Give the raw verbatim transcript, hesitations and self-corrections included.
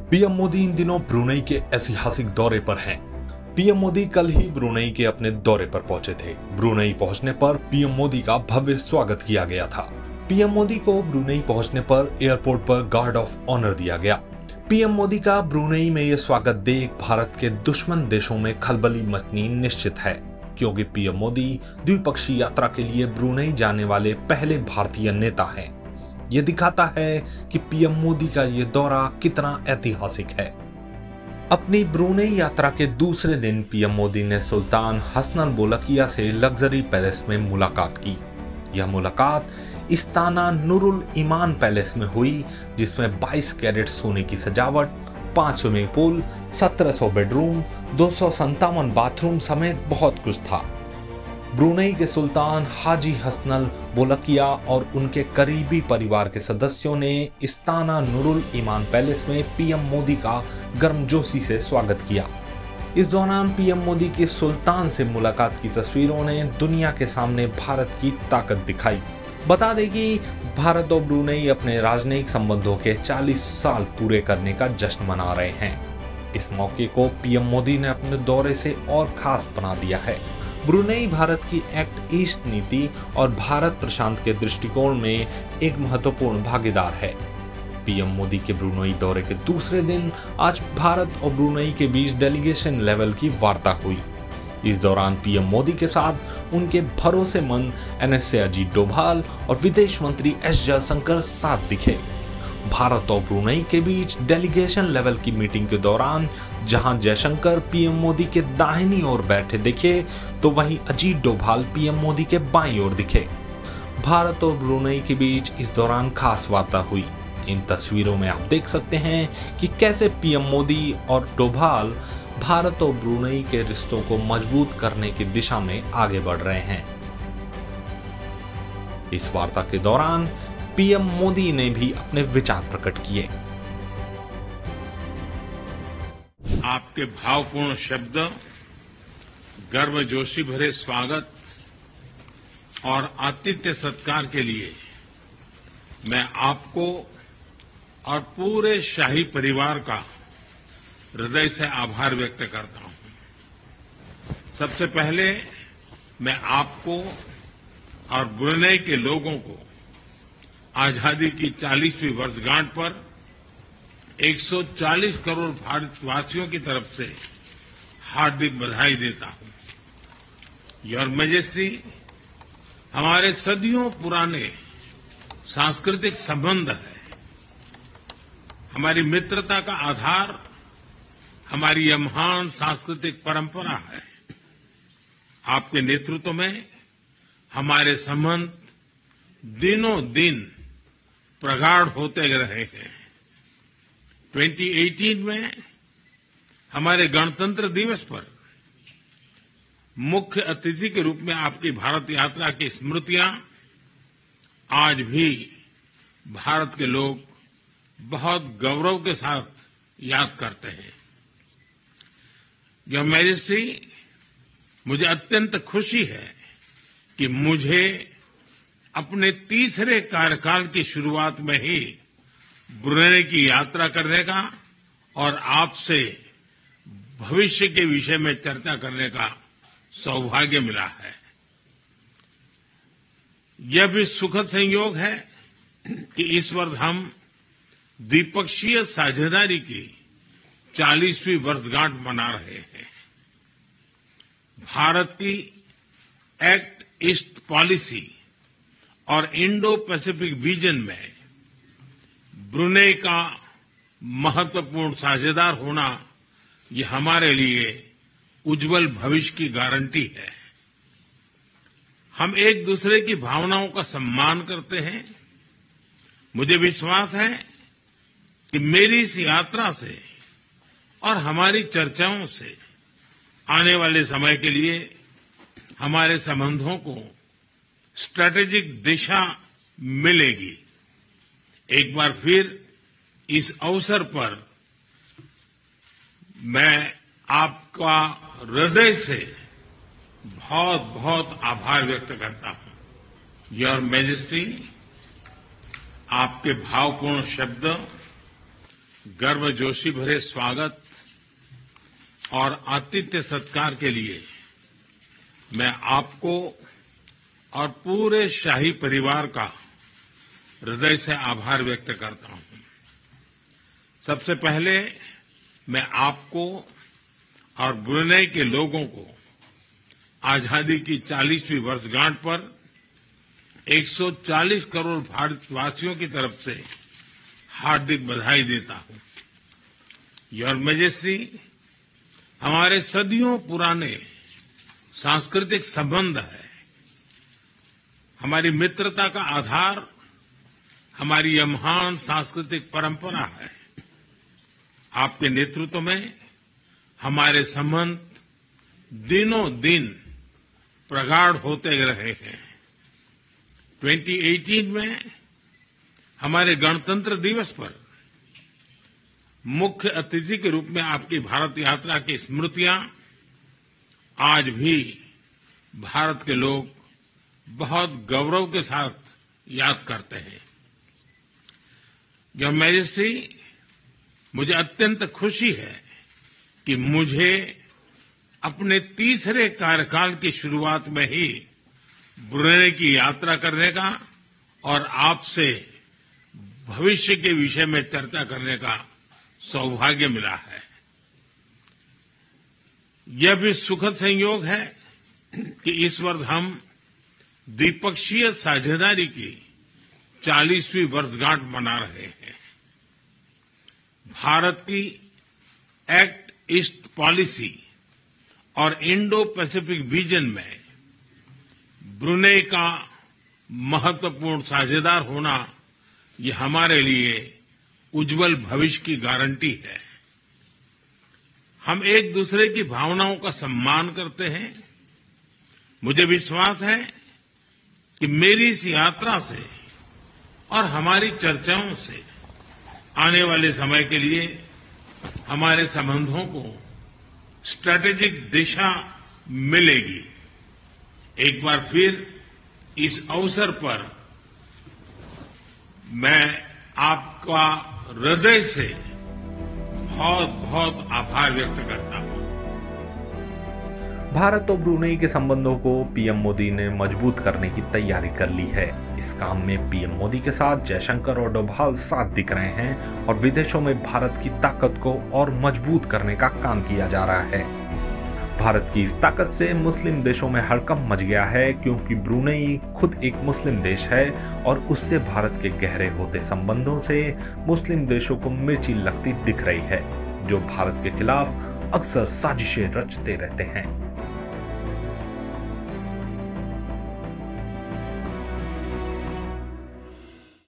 PM Modi इन दिनों Brunei के ऐतिहासिक दौरे पर हैं। पीएम मोदी कल ही ब्रुनेई के अपने दौरे पर पहुंचे थे। ब्रुनेई पहुंचने पर पीएम मोदी का भव्य स्वागत किया गया था। पीएम मोदी को ब्रुनेई पहुंचने पर एयरपोर्ट पर गार्ड ऑफ ऑनर दिया गया। पीएम मोदी का ब्रुनेई में यह स्वागत देख भारत के दुश्मन देशों में खलबली मचनी निश्चित है, क्योंकि पीएम मोदी द्विपक्षीय यात्रा के लिए ब्रुनेई जाने वाले पहले भारतीय नेता हैं। ये दिखाता है कि पीएम मोदी का ये दौरा कितना ऐतिहासिक है। अपनी ब्रुनेई यात्रा के दूसरे दिन पीएम मोदी ने सुल्तान हसनल बोलकिया से लग्जरी पैलेस में मुलाकात की। यह मुलाकात इस्ताना नूरुल ईमान पैलेस में हुई, जिसमें बाईस कैरेट सोने की सजावट, पांच स्विमिंग पूल, सत्रह सौ बेडरूम, दो सौ संतावन बाथरूम समेत बहुत कुछ था। ब्रुनेई के सुल्तान हाजी हसनल बोलकिया और उनके करीबी परिवार के सदस्यों ने इस्ताना नूरुल ईमान पैलेस में पीएम मोदी का गर्मजोशी से स्वागत किया। इस दौरान पीएम मोदी की सुल्तान से मुलाकात की तस्वीरों ने दुनिया के सामने भारत की ताकत दिखाई। बता दें कि भारत और ब्रुनेई अपने राजनयिक संबंधों के चालीस साल पूरे करने का जश्न मना रहे हैं। इस मौके को पीएम मोदी ने अपने दौरे से और खास बना दिया है। ब्रुनेई भारत की एक्ट ईस्ट नीति और भारत प्रशांत के दृष्टिकोण में एक महत्वपूर्ण भागीदार है। पीएम मोदी के ब्रुनेई दौरे के दूसरे दिन आज भारत और ब्रुनेई के बीच डेलीगेशन लेवल की वार्ता हुई। इस दौरान पीएम मोदी के साथ उनके भरोसेमंद एनएसए अजीत डोभाल और विदेश मंत्री एस जयशंकर साथ दिखे। भारत और ब्रुनेई के बीच डेलीगेशन लेवल की मीटिंग के दौरान जहां जयशंकर पीएम मोदी के दाहिनी ओर बैठे दिखे, तो वहीं अजीत डोभाल पीएम मोदी के बाईं ओर दिखे। भारत और ब्रुनेई के बीच इस दौरान खास वार्ता हुई। इन तस्वीरों में आप देख सकते हैं कि कैसे पीएम मोदी और डोभाल भारत और ब्रुनेई के रिश्तों को मजबूत करने की दिशा में आगे बढ़ रहे हैं। इस वार्ता के दौरान पीएम मोदी ने भी अपने विचार प्रकट किए। आपके भावपूर्ण शब्द, गर्मजोशी भरे स्वागत और आतिथ्य सत्कार के लिए मैं आपको और पूरे शाही परिवार का हृदय से आभार व्यक्त करता हूं। सबसे पहले मैं आपको और ब्रुनेई के लोगों को आजादी की चालीसवीं वर्षगांठ पर एक सौ चालीस करोड़ भारतवासियों की तरफ से हार्दिक बधाई देता हूं। योर मैजेस्टी, हमारे सदियों पुराने सांस्कृतिक संबंध है। हमारी मित्रता का आधार हमारी यह महान सांस्कृतिक परंपरा है। आपके नेतृत्व में हमारे संबंध दिनों दिन प्रगाढ़ होते रहे हैं। दो हज़ार अठारह में हमारे गणतंत्र दिवस पर मुख्य अतिथि के रूप में आपकी भारत यात्रा की स्मृतियां आज भी भारत के लोग बहुत गौरव के साथ याद करते हैं। योर मैजेस्टी, मुझे अत्यंत खुशी है कि मुझे अपने तीसरे कार्यकाल की शुरुआत में ही ब्रुनेई की यात्रा करने का और आपसे भविष्य के विषय में चर्चा करने का सौभाग्य मिला है। यह भी सुखद संयोग है कि इस वर्ष हम द्विपक्षीय साझेदारी की चालीसवीं वर्षगांठ मना रहे हैं। भारत की एक्ट ईस्ट पॉलिसी और इंडो पैसिफिक रीजन में ब्रुनेई का महत्वपूर्ण साझेदार होना, ये हमारे लिए उज्जवल भविष्य की गारंटी है। हम एक दूसरे की भावनाओं का सम्मान करते हैं। मुझे विश्वास है कि मेरी इस यात्रा से और हमारी चर्चाओं से आने वाले समय के लिए हमारे संबंधों को स्ट्रैटेजिक दिशा मिलेगी। एक बार फिर इस अवसर पर मैं आपका हृदय से बहुत बहुत आभार व्यक्त करता हूं। योर मैजेस्टी, आपके भावपूर्ण शब्द, गर्मजोशी भरे स्वागत और आतिथ्य सत्कार के लिए मैं आपको और पूरे शाही परिवार का हृदय से आभार व्यक्त करता हूं। सबसे पहले मैं आपको और ब्रुनेई के लोगों को आजादी की चालीसवीं वर्षगांठ पर एक सौ चालीस करोड़ भारतवासियों की तरफ से हार्दिक बधाई देता हूं। योर मैजेस्टी, हमारे सदियों पुराने सांस्कृतिक संबंध है। हमारी मित्रता का आधार हमारी यह महान सांस्कृतिक परंपरा है। आपके नेतृत्व में हमारे संबंध दिनों दिन प्रगाढ़ होते रहे हैं। दो हज़ार अठारह में हमारे गणतंत्र दिवस पर मुख्य अतिथि के रूप में आपकी भारत यात्रा की स्मृतियां आज भी भारत के लोग बहुत गौरव के साथ याद करते हैं। योर मैजेस्टी, मुझे अत्यंत खुशी है कि मुझे अपने तीसरे कार्यकाल की शुरुआत में ही ब्रुनेई की यात्रा करने का और आपसे भविष्य के विषय में चर्चा करने का सौभाग्य मिला है। यह भी सुखद संयोग है कि इस वर्ष हम द्विपक्षीय साझेदारी की चालीसवीं वर्षगांठ मना रहे हैं। भारत की एक्ट ईस्ट पॉलिसी और इंडो पैसिफिक विजन में ब्रुनेई का महत्वपूर्ण साझेदार होना यह हमारे लिए उज्जवल भविष्य की गारंटी है। हम एक दूसरे की भावनाओं का सम्मान करते हैं। मुझे विश्वास है कि मेरी इस यात्रा से और हमारी चर्चाओं से आने वाले समय के लिए हमारे संबंधों को स्ट्रैटेजिक दिशा मिलेगी। एक बार फिर इस अवसर पर मैं आपका हृदय से बहुत बहुत आभार व्यक्त करता हूं। भारत और ब्रुनेई के संबंधों को पीएम मोदी ने मजबूत करने की तैयारी कर ली है। इस काम में पीएम मोदी के साथ जयशंकर और डोभाल साथ दिख रहे हैं और विदेशों में भारत की ताकत को और मजबूत करने का काम किया जा रहा है। भारत की इस ताकत से मुस्लिम देशों में हड़कंप मच गया है, क्योंकि ब्रुनेई खुद एक मुस्लिम देश है और उससे भारत के गहरे होते संबंधों से मुस्लिम देशों को मिर्ची लगती दिख रही है, जो भारत के खिलाफ अक्सर साजिशें रचते रहते हैं।